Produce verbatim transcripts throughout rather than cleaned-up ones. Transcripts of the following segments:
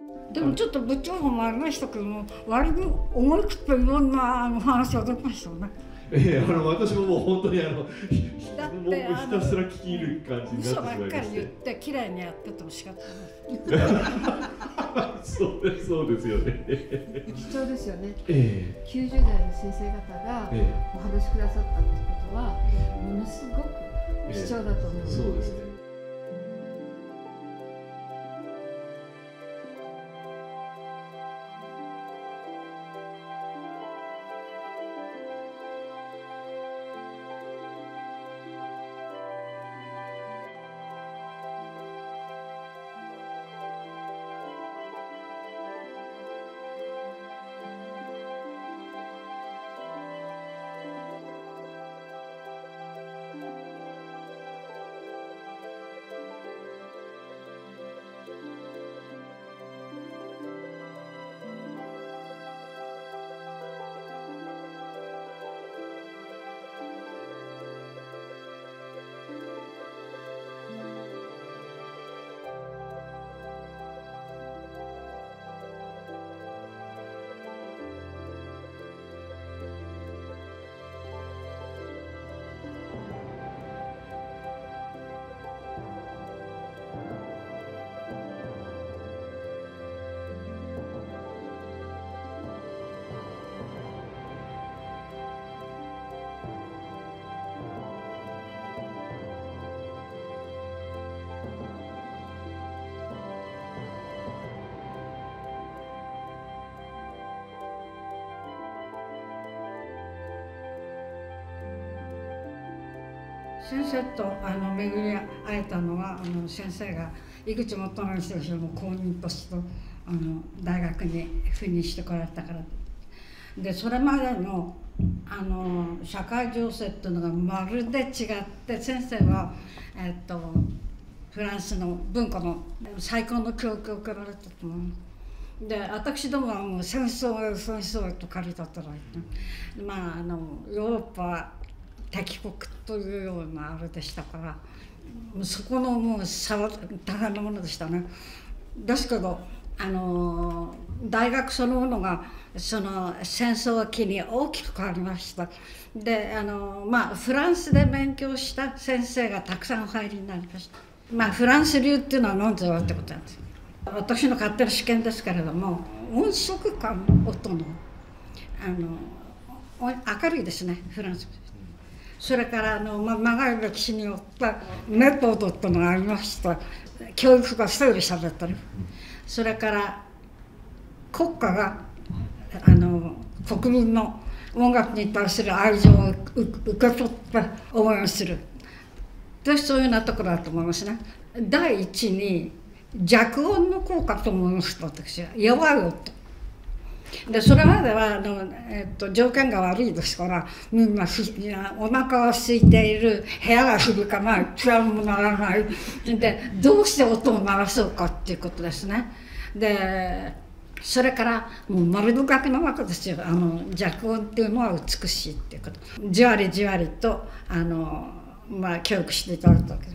でもちょっと部長もありましたけども、割に思い切っていろんなあの話が出ましたね。 ええ、あの私ももう本当にあのだってもうひたすら聞き入る感じになってしまいまして。 嘘ばっかり言って綺麗にやってても仕方ない。 そうです、そうですよね。 貴重ですよね。 ええ、 きゅうじゅうだいの先生方がお話しくださったってことは、ものすごく貴重だと思います。 そうですね。 先生とあの巡り会えたのは、あの先生が井口元直先生の後任としてあの大学に赴任してこられたからで、それまでのあの社会情勢っていうのがまるで違って、先生は、えっと、フランスの文化の最高の教育を受けられたと思う。で、私どもはもう戦争へ戦争へと駆り立てられて、まああのヨーロッパは敵国というようなあれでしたから、そこのもう差は大変なものでしたね。ですけどあの大学そのものがその戦争を機に大きく変わりました。であの、まあ、フランスで勉強した先生がたくさんお入りになりました。まあ、フランス流っていうのは何ぞやってことなんです。私の勝手な試験ですけれども、音速感、音のあの明るいですね、フランス。それからあの、ま、長い歴史によったメトードっていうのがありました。教育が整理されてる。それから国家があの国民の音楽に対する愛情を受け取って応援する。でそういうようなところだと思いますね。第一に弱音の効果と思いますと、私は弱い音。でそれまではあの、えっと、条件が悪いですから、みんなお腹が空いている、部屋が響かない、ピアノも鳴らない。でどうして音を鳴らそうかっていうことですね。でそれからもう丸の書きの中ですよ。あの弱音っていうのは美しいっていうこと。じわりじわりとあの、まあ、教育していただいたわけです。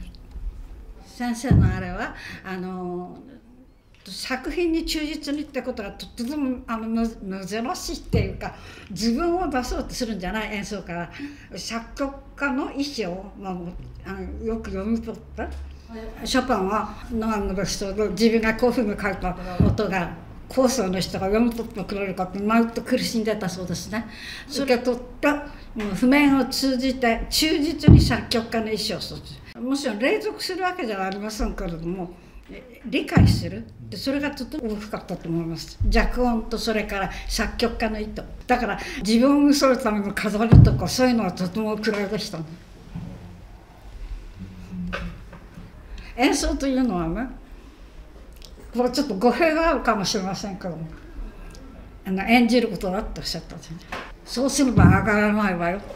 先生のあれはあの作品に忠実にってことがとてもあの珍しいっていうか、自分を出そうとするんじゃない演奏家は作曲家の意思を、まあ、あのよく読み取って、ショパンはノアのベストで自分がこういうふうに書いた音が後世の人が読み取ってくれるかって毎と苦しんでたそうですね。それを取った譜面を通じて忠実に作曲家の意思をする。もちろん隷属するわけじゃありませんけれども、理解する。でそれがとても大きかったと思います。弱音とそれから作曲家の意図。だから自分を見せるための飾りとかそういうのはとても嫌いでしたね。演奏というのはね、これちょっと語弊があるかもしれませんけども、あの演じることだっておっしゃったんですね。そうすれば上がらないわよと。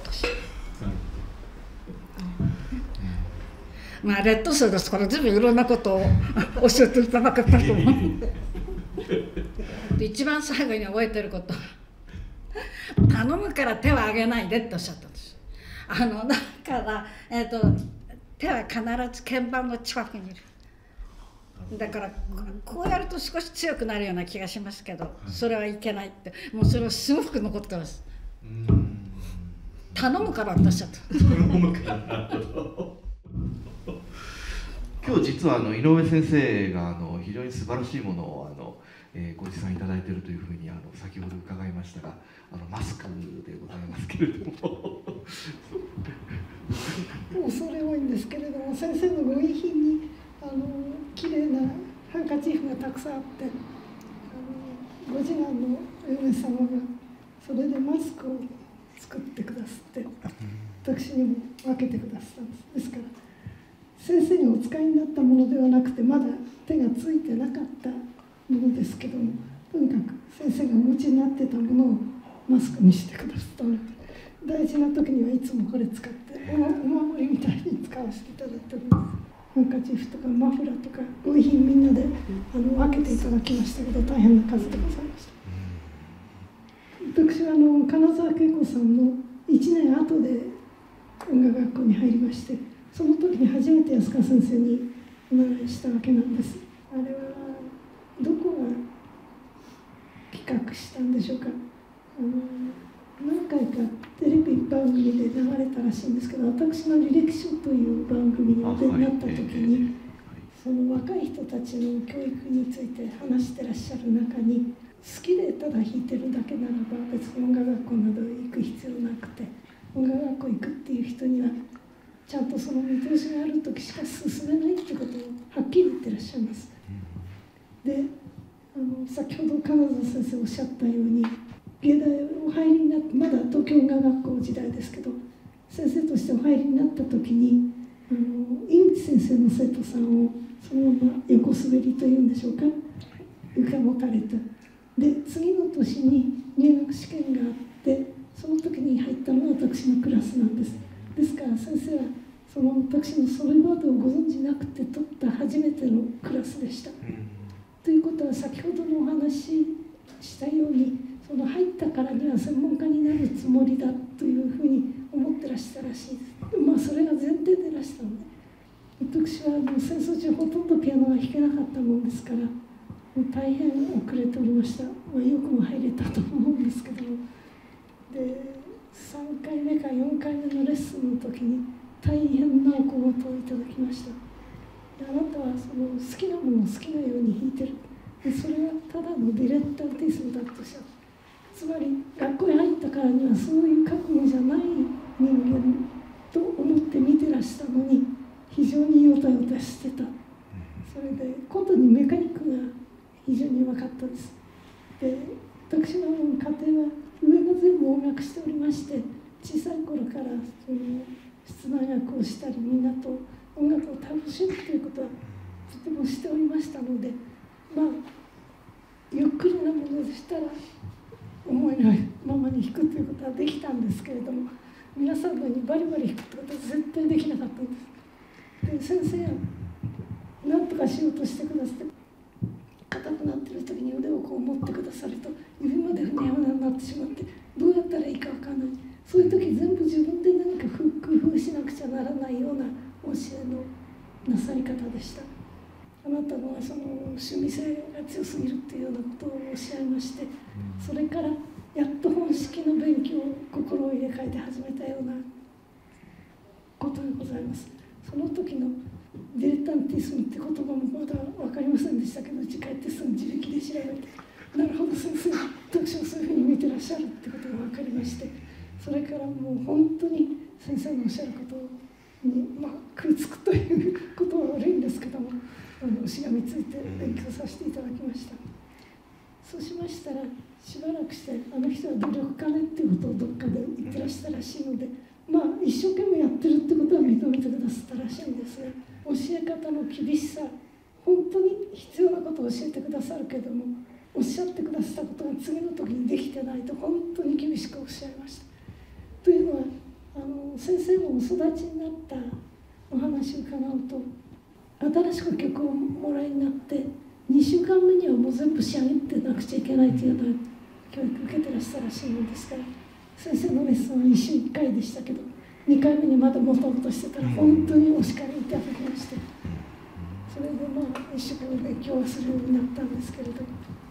まあ劣等生ですから随分いろんなことを教えていただけたと思う。で一番最後に覚えてること、頼むから手は挙げないでっておっしゃったんです。あのだから、えーと、手は必ず鍵盤の近くにいる。 だからこうやると少し強くなるような気がしますけど、それはいけないって、もうそれはすごく残ってます。頼むから私はと。 頼むから今日実はあの井上先生があの非常に素晴らしいものをあの、えー、ご持参いただいているというふうにあの先ほど伺いましたが、あのマスクでございますけれども恐れ多いんですけれども、先生のご遺品にあの綺麗なハンカチーフがたくさんあって、あのご次男のお嫁様がそれでマスクを作ってくださって私にも分けてくださったんです。ですから先生がお使いになったものではなくて、まだ手がついてなかったものですけども、とにかく先生がお持ちになってたものをマスクにしてくださったので、大事な時にはいつもこれ使ってお守りみたいに使わせていただいております。ハンカチーフとかマフラーとかご遺品みんなであの分けていただきましたけど、大変な数でございました。私はあの金沢恵子さんのいちねんごで音楽学校に入りまして、その時に初めて安川先生にお習いしたわけなんです。あれはどこが企画したんでしょうか。あの何回かテレビ番組で流れたらしいんですけど、私の履歴書という番組にお出になった時に、その若い人たちの教育について話してらっしゃる中に、好きでただ弾いてるだけならば別に音楽学校など行く必要なくて、音楽学校行くっていう人にはちゃんとその見通しがある時しか進めないってことをはっきり言ってらっしゃいます。で、あの先ほど金沢先生おっしゃったように、芸大お入りになって、まだ東京音楽学校時代ですけど、先生としてお入りになった時に、あの井口先生の生徒さんをそのまま横滑りというんでしょうか、受け持たれた。で、次の年に入学試験があって、その時に入ったのが私のクラスなんです。ですから先生はその私のソロバードをご存じなくて取った初めてのクラスでした。ということは先ほどのお話ししたように、その入ったからには専門家になるつもりだというふうに思ってらしたらしいです。まあそれが前提でらしたので、私はもう戦争中ほとんどピアノが弾けなかったもんですから、もう大変遅れておりました。まあ、よくも入れたと思うんですけども、でさんかいめかよんかいめのレッスンの時に大変なお小言をいただきました。あなたはその好きなものを好きなように弾いてる。でそれはただのディレッタンティスムだとおっしゃる。つまり学校に入ったからにはそういう覚悟じゃない人間と思って見てらしたのに、非常にヨタヨタしてた。それでことにメカニックが非常に分かったです。で私の家庭は上が全部音楽しておりまして、小さい頃からその室内楽をしたり、みんなと音楽を楽しむということはとてもしておりましたので、まあゆっくりなものでしたら思いのままに弾くということはできたんですけれども、皆さんのようにバリバリ弾くということは絶対できなかったんです。で先生は何とかしようとしてくださって、硬くなってる時に腕をこう持ってくださると指までふにゃふにゃになってしまって、どうやったらいいか分かんない。そういう時全部自分で何か工夫しなくちゃならないような教えのなさり方でした。あなたのその趣味性が強すぎるっていうようなことをおっしゃいまして、それからやっと本式の勉強を心を入れ替えて始めたようなことでございます。その時のディレッタンティスムって言葉もまだ分かりませんでしたけど、家帰ってすぐ自力で調べて、なるほど先生、私はそういうふうに見てらっしゃるってことが分かりまして、それからもう本当に先生のおっしゃることに、まあ、食いつくということは悪いんですけども、あのしがみついて勉強させていただきました。そうしましたらしばらくして、あの人は努力家ねっていうことをどっかで言ってらしたらしいので、まあ一生懸命やってるってことは認めてくださったらしいんですが、教え方の厳しさ、本当に必要なことを教えてくださるけれども、おっしゃってくださったことが次の時にできてないと本当に厳しくおっしゃいました。というのは、あの先生のお育ちになったお話を伺うと、新しく曲をもらいになってにしゅうかんめにはもう全部仕上げてなくちゃいけないというような教育を受けてらっしゃるらしいのですから、先生のレッスンはいっしゅういっかいでしたけど、にかいめにまだもたもたしてたら本当にお叱りいただきまして、そそれでまあ一生懸命勉強はするようになったんですけれど、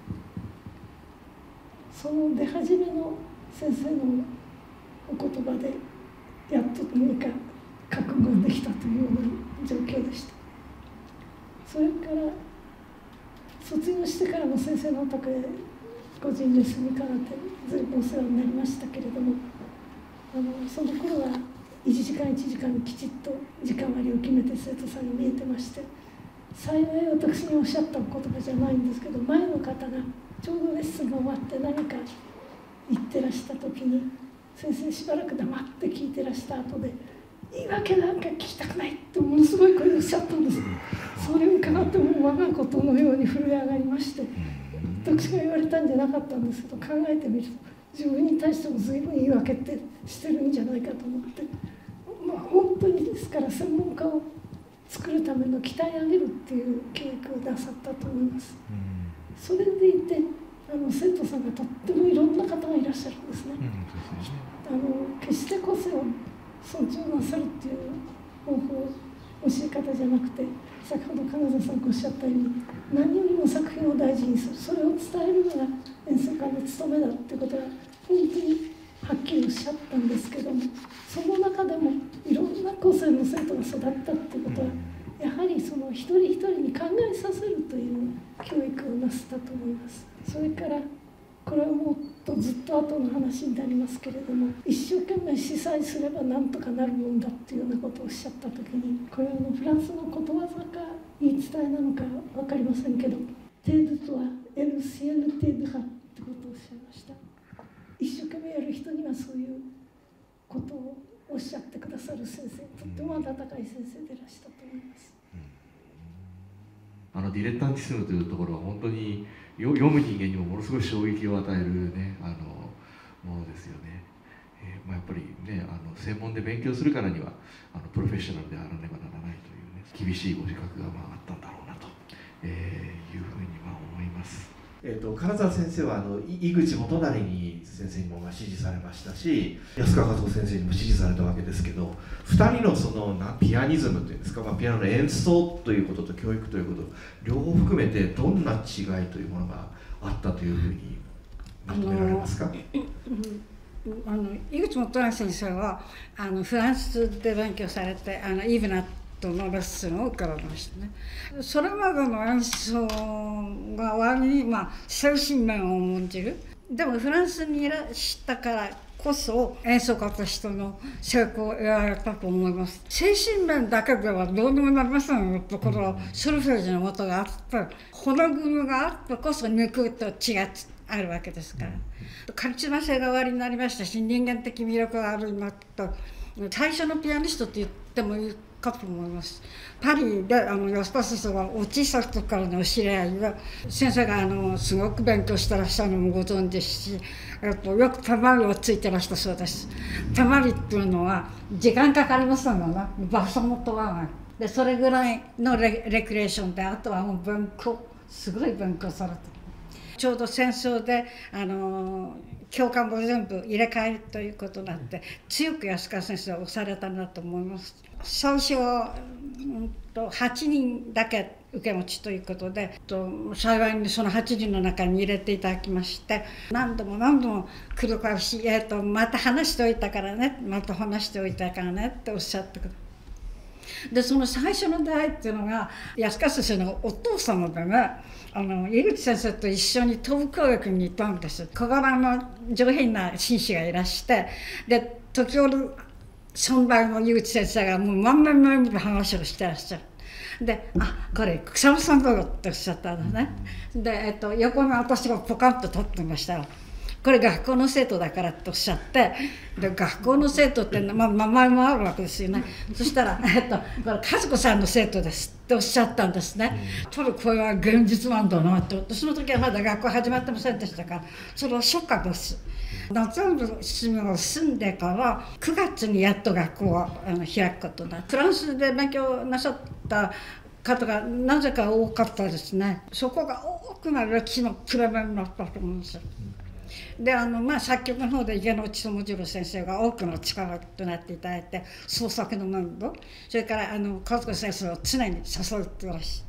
その出始めの先生のお言葉でやっと何か覚悟ができたというような状況でした。それから卒業してからも先生のお宅へ個人レッスンに通ってずいぶんお世話になりましたけれども、あのその頃はいちじかんいちじかんきちっと時間割を決めて生徒さんに見えてまして、幸い私におっしゃった言葉じゃないんですけど、前の方がちょうどレッスンが終わって何か言ってらした時に、先生しばらく黙って聞いてらした後で「言い訳なんか聞きたくない」ってものすごい声でおっしゃったんです。それを伺っても我がことのように震え上がりまして、私が言われたんじゃなかったんですけど、考えてみると自分に対しても随分言い訳ってしてるんじゃないかと思って、まあ本当にですから専門家を作るための鍛え上げるっていう教育をなさったと思います。それでいてあの生徒さんがとってもいろんな方がいらっしゃるんですね。あの決して個性を尊重なさるっていう方法教え方じゃなくて、先ほど金沢さんがおっしゃったように何よりも作品を大事にする、それを伝えるのが演奏家の務めだっていうことは本当にはっきりおっしゃったんですけども、その中でもいろんな個性の生徒が育ったっていうことはやはりその一人一人に考えさせるという教育をなすったと思います。それからこれはもっとずっと後の話になりますけれども、一生懸命司祭すればなんとかなるもんだっていうようなことをおっしゃった時に、これはフランスのことわざか言い伝えなのか分かりませんけど、テールとはエルシエルテールハってことをおっしゃいました。一生懸命やる人にはそういうことをおっしゃってくださる先生、とっても温かい先生でいらしたと思います。 あのディレッタンティスムというところは本当に読む人間にもものすごい衝撃を与える、ね、あのものですよね。えーまあ、やっぱりね、あの専門で勉強するからにはあのプロフェッショナルであらねばならないというね、厳しいご自覚がまああったんだろうなと、えー、いうふうにまあ思います。 えー、と金沢先生はあの井口元就に先生にもまあ支持されましたし、安川和子先生にも支持されたわけですけど、ふたりのそのなピアニズムというんですか、まあ、ピアノの演奏ということと教育ということ両方含めてどんな違いというものがあったというふうにまとめられますか？ あの井口元就先生はあのフランスで勉強されて、あのイーブナットのレッスンを受けられましたね。それまでの演奏が割に、まあ、精神面を重んじる。でもフランスにいらしたからこそ演奏家としての成功を得られたと思います。精神面だけではどうにもなりませんよところはソルフェージの元があって骨組みがあってこそ抜くと血があるわけですから、カリスマ性がおありになりましたし、人間的魅力があるなと最初のピアニストと言ってもいいかと思います。パリであの安田先生がお小さい時からのお知り合いが、先生があのすごく勉強してらっしゃるのもご存知ですし、えっと、よく手まりをついてらしたそうです。手まりっていうのは時間かかりますのね、場所も問わないで、それぐらいの レ, レクリエーションで、あとはもう勉強、すごい勉強されてる。ちょうど戦争であの教官も全部入れ替えるということになって、強く安川先生は押されたんだと思います。最初は、うん、とはちにんだけ受け持ちということで、と幸いにそのはちにんの中に入れていただきまして、何度も何度も繰り返し、えー、とまた話しておいたからね、また話しておいたからねっておっしゃってくる。でその最初の出会いっていうのが安川先生のお父様でね、あの井口先生と一緒に東部教育に行ったんです。小柄の上品な紳士がいらして、で時折尊大の井口先生がもう満面の笑みで話をしてらっしゃる。で、あ、これ草間さんだよっておっしゃったのね。で、えっと、横に私がポカンと立ってましたら、これ学校の生徒だからっておっしゃって、で学校の生徒って、まあ、名前もあるわけですよね。そしたら、えっと、これ和子さんの生徒ですっておっしゃったんですね。多分これは現実なんだなって思って、その時はまだ学校始まってませんでしたから、それはショックです。夏の休みを済んでからくがつにやっと学校をあの開くことになって、フランスで勉強なさった方がなぜか多かったですね。そこが大きな歴史のプレメになったと思うんですよ。であのまあ、作曲の方で池内智次郎先生が多くの力となっていただいて、創作の面倒、それからあの和子先生を常に誘ってらっしゃ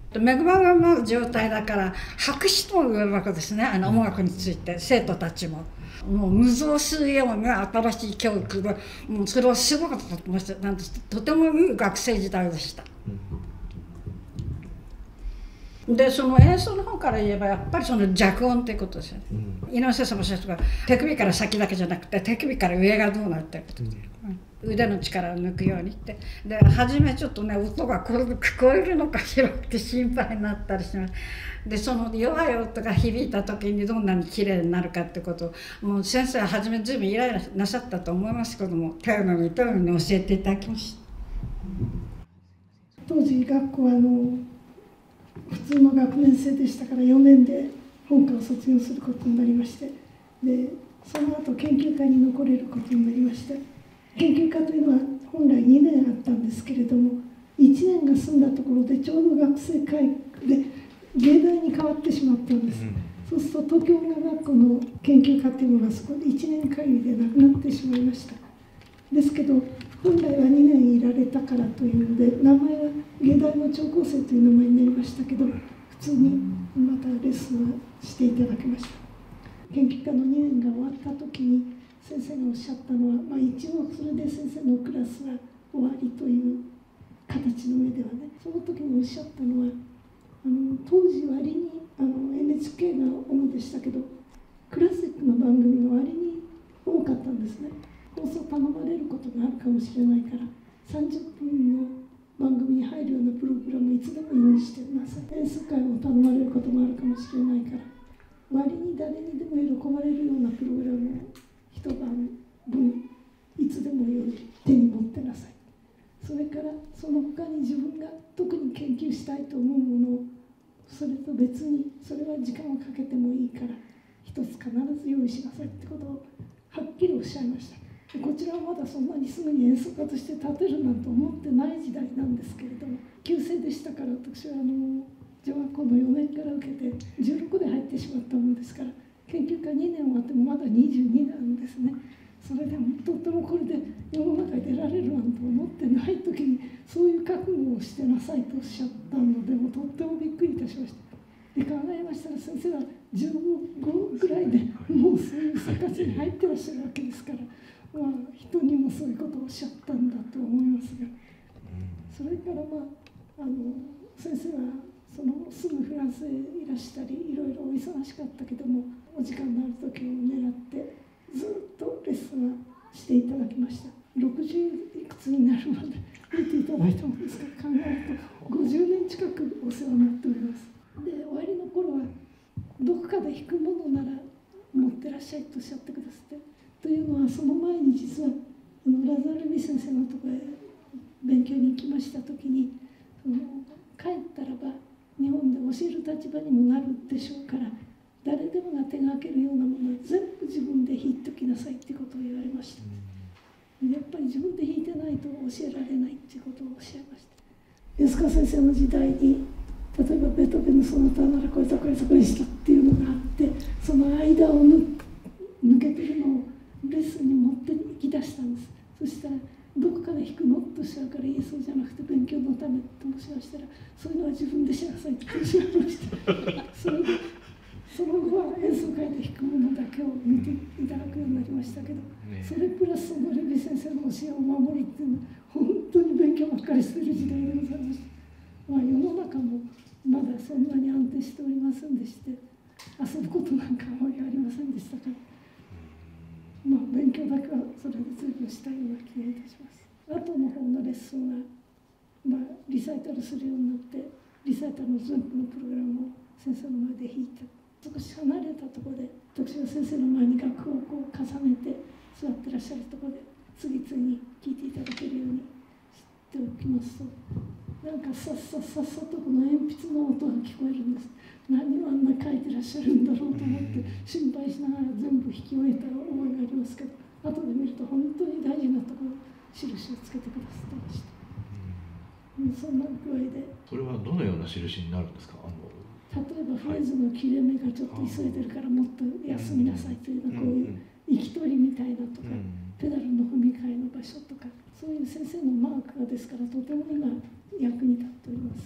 恵まれの状態だから白紙とも言えるわけですね、あの音楽について生徒たちも。もう無造するような新しい教育で、もうそれはすごかったと思います。なんととてもいい学生時代でした。でその演奏の方から言えばやっぱりその弱音ってことですよね。うん、井上先生もそうですが、手首から先だけじゃなくて手首から上がどうなってることで、うん、腕の力を抜くようにってで初めちょっとね音がこれで聞こえるのかしらって心配になったりします。でその弱い音が響いた時にどんなに綺麗になるかってことをもう先生は初め随分イライラなさったと思いますけども丁寧に丁寧に教えていただきました。 当時学校はあの普通の学年生でしたからよねんで本科を卒業することになりまして、でその後研究科に残れることになりました。研究科というのは本来にねんあったんですけれども、いちねんが済んだところでちょうど学生会で芸大に変わってしまったんです。そうすると東京音楽学校の研究科というのがそこでいちねん限りでなくなってしまいました。ですけど本来はにねんいられたからというので名前は芸大の聴講生という名前になりましたけど、普通にまたレッスンはしていただきました。研究科のにねんが終わった時に先生がおっしゃったのは、まあ、一応それで先生のクラスは終わりという形の上ではね、その時におっしゃったのはあの当時割にあの エヌエイチケー が主でしたけどクラシックの番組が割に多かったんですね。放送頼まれることがあるかもしれないからさんじゅっぷんの番組に入るようなプログラムをいつでも用意してください。演奏会を頼まれることもあるかもしれないから割に誰にでも喜ばれるようなプログラムを一晩分いつでも用意手に持ってなさい。それからその他に自分が特に研究したいと思うものをそれと別にそれは時間をかけてもいいから一つ必ず用意しなさいってことをはっきりおっしゃいました。こちらはまだそんなにすぐに演奏家として立てるなんて思ってない時代なんですけれども、旧制でしたから私はあの女学校のよねんから受けてじゅうろくで入ってしまったものですから研究科にねん終わってもまだにじゅうになんですね。それでもとってもこれで世の中に出られるなんて思ってない時にそういう覚悟をしてなさいとおっしゃったのでもとってもびっくりいたしました。で考えましたら先生はじゅうごぐらいでもうそういう生活に入ってらっしゃるわけですから、まあ、人にもそういうことをおっしゃったんだと思いますが、それからまああの先生はそのすぐフランスへいらしたりいろいろお忙しかったけどもお時間のある時を狙ってずっとレッスンはしていただきました。ろくじゅういくつになるまで見ていただいたものですから考えるとごじゅうねん近くお世話になっております。で終わりの頃はどこかで弾くものなら持ってらっしゃいとおっしゃってくださって、というのはその前に実はあのラザール・ビ先生のところへ勉強に行きました時にその帰ったらば日本で教える立場にもなるでしょうから誰でもが手がけるようなものは全部自分で弾いておきなさいってことを言われました。やっぱり自分で弾いてないと教えられないっていうことをおっしゃいました。安川先生の時代に例えばベートーベンのその他ならこれとこれとこれしたっていうのがあってその間を抜けてるのをレッスンに持って行き出したんです。そしたらどこから弾くのとおっしゃるからいいそうじゃなくて勉強のためと申しましたらそういうのは自分でしなさいっておっしゃいました。それでその後は演奏会で弾くものだけを見ていただくようになりましたけど、それプラスそのレビ先生の教えを守るっていうのは本当に勉強ばっかりしてる時代でございました。まあ、世の中もまだそんなに安定しておりませんでして遊ぶことなんかあまりありませんでしたから、まあ、勉強だけはそれで随分したような気がいたします。あとの方のレッスンは、まあ、リサイタルするようになってリサイタルの全部のプログラムを先生の前で弾いて少し離れたところで私は先生の前に楽譜をこう重ねて座ってらっしゃるところで次々に聴いていただけるようにしておきますとなんかさっさっさっさとこの鉛筆の音が聞こえるんです。何をあんな書いてらっしゃるんだろうと思って心配しながら全部弾き終えた思いがありますけど後で見ると本当に大事なところ印をつけてくださってました。うん、そんな具合でそれはどのような印になるんですか？あの例えばフレーズの切れ目がちょっと急いでるからもっと休みなさいというようなこういう息取りみたいなとかペダルの踏み替えの場所とかそういう先生のマークがですからとても今役に立っております。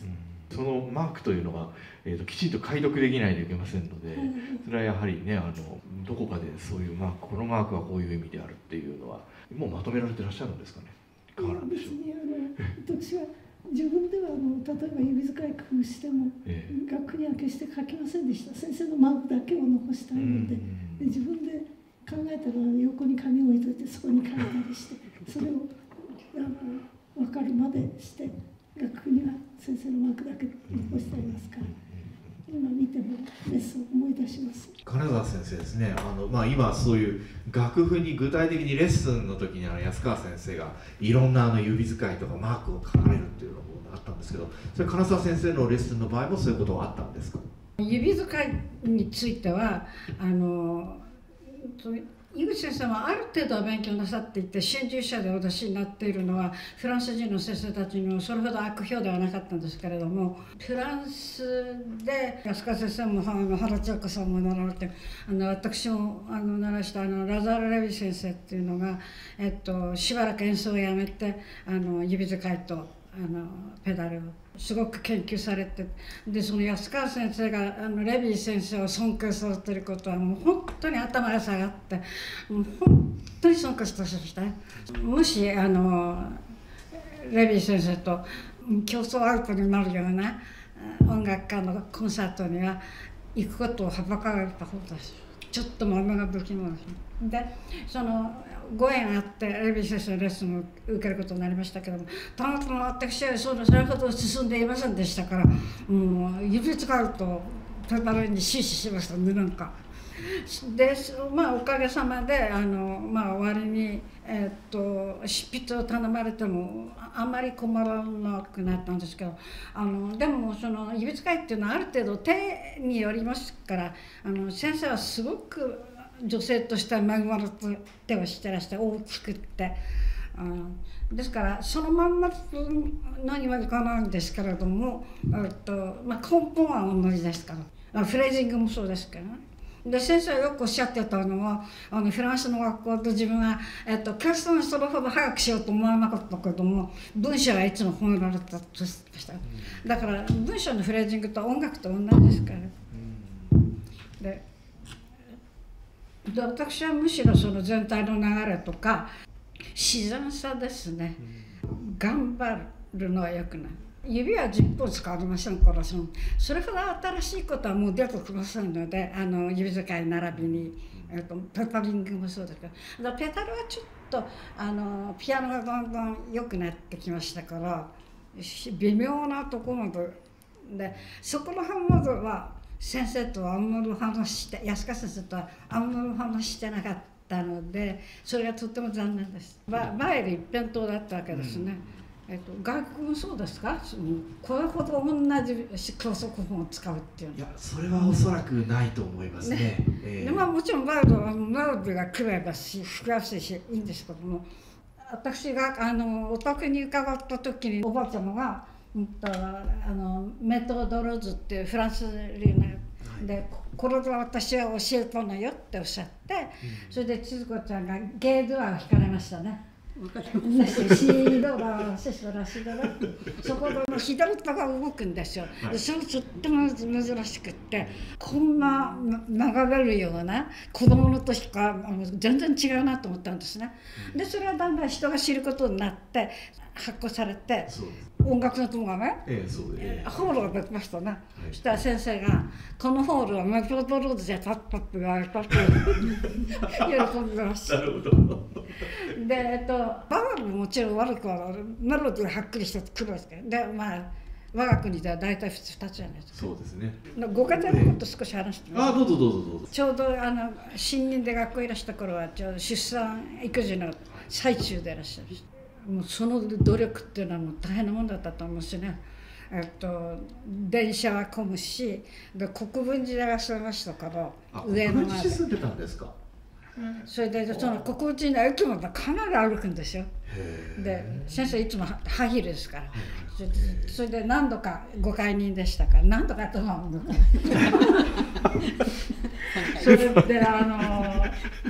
そのマークというのが、えー、ときちんと解読できないといけませんので、それはやはりね、あのどこかでそういうマーク、このマークはこういう意味であるっていうのはもうまとめられてらっしゃるんですかね。いかがなんでしょう。 別にあの私は自分ではあの例えば指使い工夫しても、ええ、学区には決して書きませんでした。先生のマークだけを残したいので、で自分で考えたら横に紙を置いといてそこに書いたりして、それをあの分かるまでして学区には先生のマークだけ残してありますから、今見てもレッスンを思い出します。 金沢先生ですね、あの、まあ、今そういう楽譜に具体的にレッスンの時にあの安川先生がいろんなあの指使いとかマークを書かれるっていうのもあったんですけど、それ金沢先生のレッスンの場合もそういうことはあったんですか？ 指使いについてはあの井口先生はある程度は勉強なさっていて、新入社でお出しになっているのはフランス人の先生たちにもそれほど悪評ではなかったんですけれども、フランスで安川先生も原千代子さんも習われて、あの私もあの習いしたあのラザール・レヴィ先生っていうのが、えっと、しばらく演奏をやめてあの指使いとあのペダルをすごく研究されて、でその安川先生があのレヴィ先生を尊敬されていることはもう本当に頭が下がって、もう本当に尊敬してましたね。もしあのレヴィ先生と競争アウトになるような音楽家のコンサートには行くことをはばかられたことです。ちょっと豆が不気味で、そのご縁あってレヴィ先生のレッスンを受けることになりましたけども、たまたま私はそれほど進んでいませんでしたから、もう指使うとペダルに終始しましたね、なんか。で、まあおかげさまであの、まあ、終わりに、えー、っと執筆を頼まれてもあまり困らなくなったんですけど、あのでもその指使いっていうのはある程度手によりますから、あの先生はすごく女性として恵まれた手をしてらして大きくって、あのですからそのまんま何はいかないんですけれども、えっとまあ、根本は同じですから、フレージングもそうですけどね。で先生はよくおっしゃってたのは、あのフランスの学校で自分は、えっと、教室にそれほど早くしようと思わなかったけども、文章はいつも褒められたとしてました。だから文章のフレージングと音楽と同じですから。でで私はむしろその全体の流れとか自然さですね。頑張るのはよくない。指はじゅっぽんしかありませんから、そのそれほど新しいことはもう出てきませんので、あの指使い並びに、えっと、ペタリングもそうですけど、だからペダルはちょっとあのピアノがだんだん良くなってきましたから、微妙なところまでで、そこの辺までは先生とはあんまり話して安川先生とはあんまり話してなかったので、それがとっても残念です。ババイル一辺倒だったわけですね。うんえっと、外国もそうですか？これほど同じ教則本を使うっていうのは。 いや、それはおそらくないと思いますね。ねえー、でまあ、もちろんバイルはメロディーがクリアだし吹きやすいしいいんですけども、私があのお宅に伺った時におばあちゃまが、うんと、あのメトドローズっていうフランス流ので、これで私は教えたのよっておっしゃって、うん、それで千鶴子ちゃんがゲードアを弾かれましたね。わかります。シードラ、シソラ、シドラ。そこの左手が動くんですよ。はい、それとっても珍しくって、こんな流れるような子供の時から全然違うなと思ったんですね。で、それはだんだん人が知ることになって発行されて、音楽の友がね、ええそうでホールができましたね。はい、そしたら先生がこのホールはメトドローズで立ったって言われたって喜んでました。なるほど。で、えっと、バワルももちろん悪くはメロディーがはっきりしてくるんですけど、で、まあ、我が国では大体ふつじゃないですか。そうですね。ご家庭のこと少し話してみます。あ、どうぞどうぞどうぞ。ちょうどあの新任で学校いらした頃はちょうど出産育児の最中でいらっしゃいました。もうその努力っていうのはもう大変なもんだったと思うしね。えっと、電車は混むし、で国分寺でいらっしゃいましたから、上野まで。住んでたんですか？それでその国分寺の駅までかなり歩くんですよ。で先生いつもハイヒールですから、それで、それで何度かごかい人でしたから何度かと思うそれであの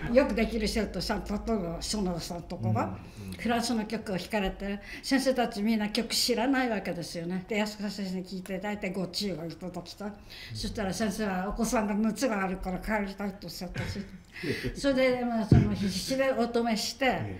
よくできる人とさ、例えば園田さんとかがフランスの曲を弾かれて、先生たちみんな曲知らないわけですよね。で安川先生に聞いて大体ご注意をいただきたい。そしたら先生はお子さんが熱があるから帰りたいとおっしゃったし、それで、まあ、その必死でお止めして、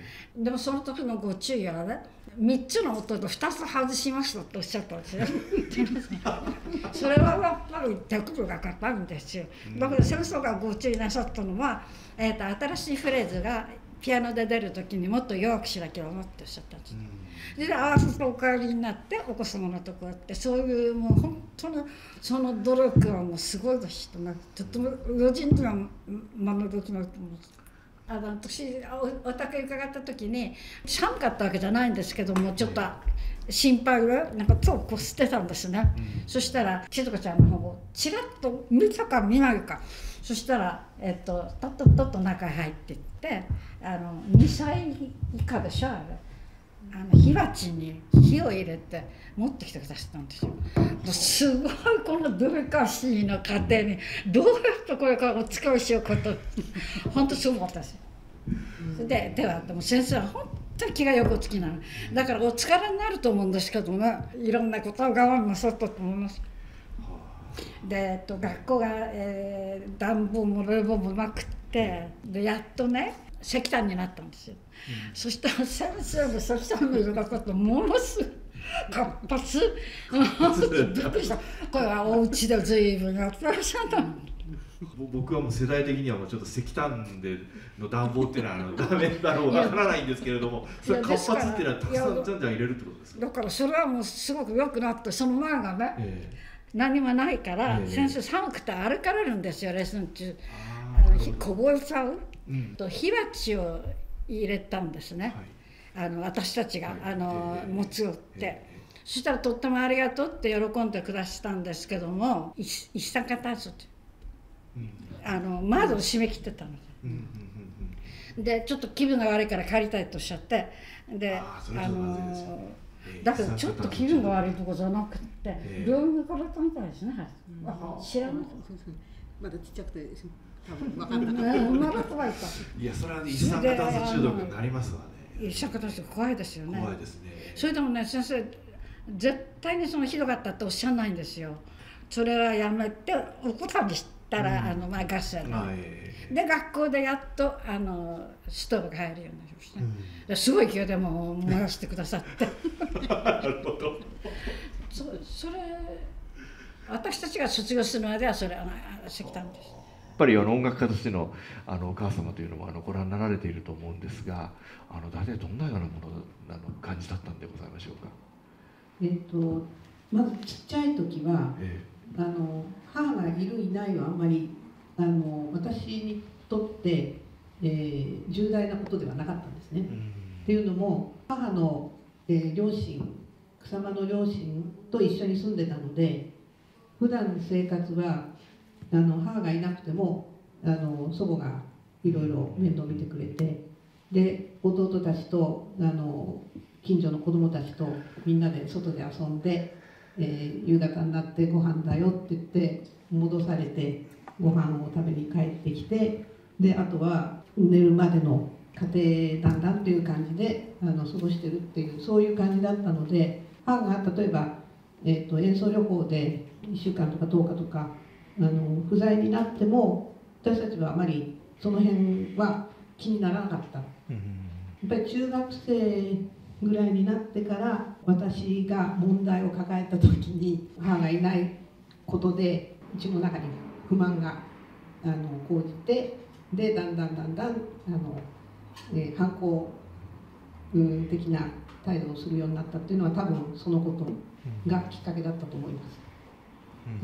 でもその時のご注意はね、みっつの音でふたつ外しましたっておっしゃったんですよ。それはやっぱり手首が硬いんですよ。だから先生がご注意なさったのは、えー、と新しいフレーズがピアノで出る時にもっと弱くしなきゃなっておっしゃったんです。で合わせてお帰りになってお子様のところって、そういうもう本当にその努力はもうすごいですね。とても余人には学ぶべきだと思います。あの私 お, お宅伺った時に寒かったわけじゃないんですけども、ちょっと心配がなんか手をこすってたんですね、うん、そしたら千鶴子ちゃんの方をちらっと見たか見ないか、そしたら、えっと、とっとっとっと中へ入っていって、あのにさい以下でしょあれ、あの火鉢に火を入れて持ってきてくださったんですよ。すごいこのデリカシーの過程にどうやってこれからお使いしようかと本当すごかったですよ。でではでも先生は本当に気がよくおつきなのだからお疲れになると思うんですけどね、いろんなことを我慢なさったと思います。で、えっと、学校が、えー、暖房も冷房もなくってでやっとね石炭になったんですよ、うん、そしたら先生の石炭の色がことものすごい活発びっくりした。これはお家で随分やってらっしゃった。 僕はもう世代的にはもうちょっと石炭での暖房っていうのはあのダメだろうわからないんですけれども、それ活発っていうのはたくさんじゃんじゃん入れるってことですか。 だからそれはもうすごく良くなって、その前がね、えー、何もないから、えー、先生寒くて歩かれるんですよレッスン中。あの凍えちゃう、うん、と火鉢を入れたんですね、はい、あの私たちが、はい、あの、えー、持つよって、えー、そしたらとってもありがとうって喜んでくださったんですけども、一酸化炭素って、うん、あの窓を閉め切ってたので、うんうんうん、でちょっと気分が悪いから帰りたいとおっしゃって、でああのだけどちょっと気分が悪いとこじゃなくて、えー、病院に来られたみたいですね、うん、知らないまだちっちゃくて多分分かんなかったいやそれは一酸化炭素中毒になりますわね。 一酸化炭素怖いですよね。 怖いですね。 それでもね先生絶対にそのひどかったっておっしゃらないんですよ。それはやめておことにしたら、うん、あのまあガスやね、えー、で学校でやっとあのストーブが入るようになりました、うん、すごい勢いでもう燃やしてくださってなるほどそ, それ私たちが卒業するまではそれは石炭です。 やっぱりあの音楽家としてのあのお母様というのもあのご覧になられていると思うんですが、あの大体どんなようなものあの感じだったんでございましょうか。 えっとまずちっちゃい時は、ええ、あの母がいるいないはあんまりあの私にとって、えー、重大なことではなかったんですね。っていうのも母の、えー、両親草間の両親と一緒に住んでたので、普段の生活はあの母がいなくてもあの祖母がいろいろ面倒見てくれて、で弟たちとあの近所の子供たちとみんなで外で遊んで、えー、夕方になってご飯だよって言って戻されてご飯を食べに帰ってきて、であとは寝るまでの家庭団らんという感じであの過ごしてるっていうそういう感じだったので、母が例えば、えー、と演奏旅行でいっしゅうかんとかとおかとかあの不在になっても私たちはあまりその辺は気にならなかった。やっぱり中学生ぐらいになってから私が問題を抱えた時に母がいないことでうちの中に不満があの生じて、でだんだんだんだんあの、えー、反抗的な態度をするようになったっていうのは多分そのことがきっかけだったと思います。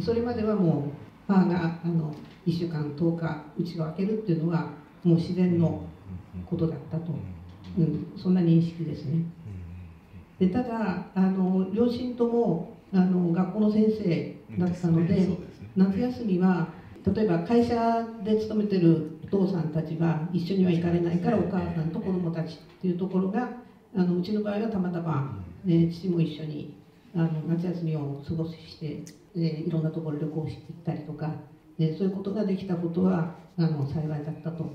それまではもう母があのいっしゅうかんとおかうちを開けるっていうのはもう自然のことだったと、うん、そんな認識ですね。でただあの両親ともあの学校の先生だったの で, で、ねでね、夏休みは例えば会社で勤めてるお父さんたちは一緒には行かれないからお母さんと子供たちっていうところがあのうちの場合はたまたま、ね、父も一緒にあの夏休みを過ごして、えー、いろんなところ旅行して行ったりとか、えー、そういうことができたことはあの幸いだったと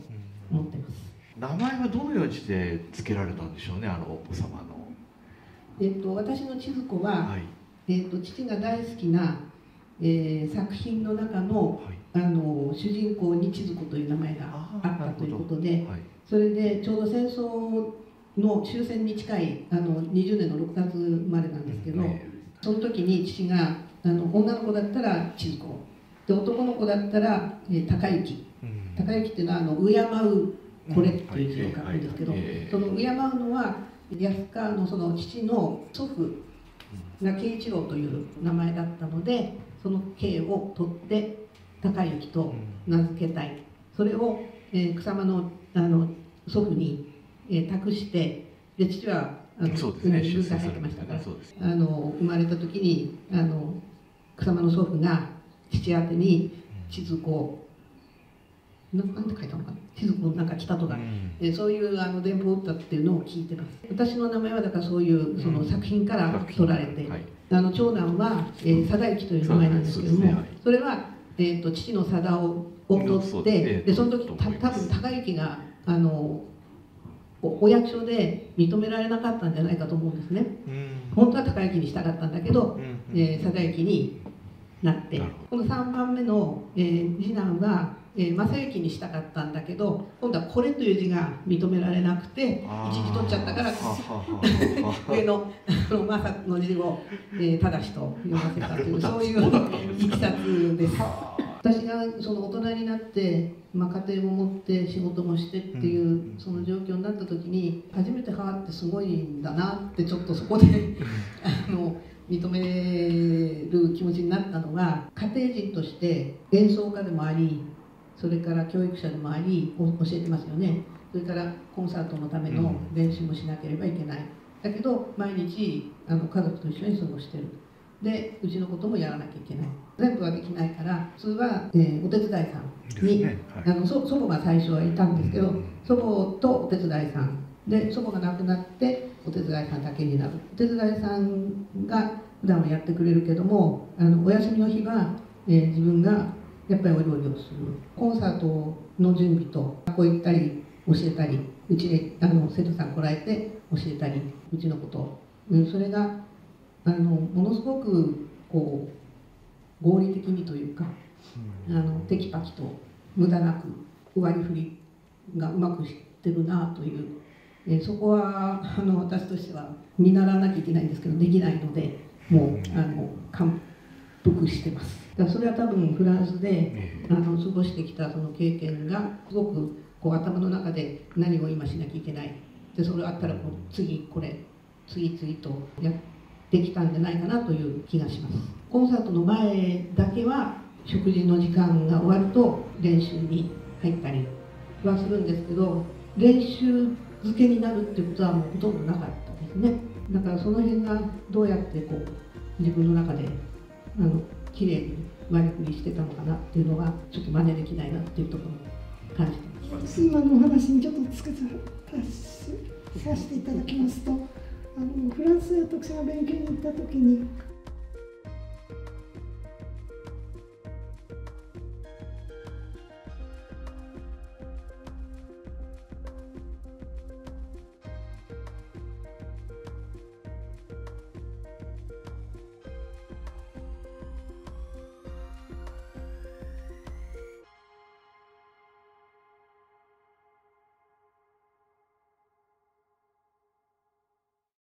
思ってます。 名前はどのようにして付けられたんでしょうね、あのお子様の。 えっと、私の千鶴子は、 はい、 えっと、父が大好きな、えー、作品の中の、はい、あの主人公に千鶴子という名前があったということで、はい、それでちょうど戦争の終戦に近いあのにじゅうねんのろくがつ生まれなんですけど、うん、その時に父があの女の子だったら千鶴子で、男の子だったら、えー、高之、うん、高之っていうのはあの敬うこれっていう字を書くんですけど、その敬うのは安川のその父の祖父が慶一郎という名前だったので、その慶を取って高之と名付けたい。それを、えー、草間のあの祖父に、えー、託して、で父はあのそうですね、 軍隊入ってましたから、あの生まれた時にあの草間の祖父が父宛てに千鶴子をなんて書いたのかな、千鶴子なんか来たとか、うん、そういうあの電報を打ったっていうのを聞いてます。私の名前はだからそういうその作品から取られて、うんはい、あの長男は、えー、貞之という名前なんですけども、そ, ねはい、それは、えー、と父の貞を取って、でその時た多分高之があの お, お役所で認められなかったんじゃないかと思うんですね。うん、本当は高之にしたかったんだけど、うんえー、貞之になって、このさんばんめの、えー、次男はえー、正行にしたかったんだけど、今度はこれという字が認められなくて一時取っちゃったから上の正の字を、えー、正しと読ませたというそういういきさつです。私がその大人になって、まあ、家庭も持って仕事もしてっていうその状況になった時に初めて母ってすごいんだなってちょっとそこであの認める気持ちになったのが、家庭人として演奏家でもあり、それから教育者でもあり教えてますよね。それからコンサートのための練習もしなければいけない。だけど毎日あの家族と一緒に過ごしてる。でうちのこともやらなきゃいけない。全部はできないから普通は、えー、お手伝いさんに、ねはい、あの祖祖母が最初はいたんですけど、祖母とお手伝いさんで祖母が亡くなってお手伝いさんだけになる。お手伝いさんが普段はやってくれるけども、あのお休みの日は、えー、自分がやっぱりお料理をする。コンサートの準備と学校行ったり教えたり、うちであの生徒さん来られて教えたり、うちのことを、うん、それがあのものすごくこう合理的にというか、あのテキパキと無駄なく割り振りがうまくしてるなという、えそこはあの私としては見習わなきゃいけないんですけどできないので、もうあの感服してます。だからそれは多分フランスであの過ごしてきたその経験がすごくこう頭の中で何を今しなきゃいけない、でそれあったらこう次これ次々とやってきたんじゃないかなという気がします。コンサートの前だけは食事の時間が終わると練習に入ったりはするんですけど、練習漬けになるっていうことはもうほとんどなかったですね。だからその辺がどうやってこう自分の中であの綺麗に割り振りしてたのかなっていうのはちょっと真似できないなっていうところを感じてます。 今のお話にちょっと付けさせていただきますと、あのフランスへ私が勉強に行った時に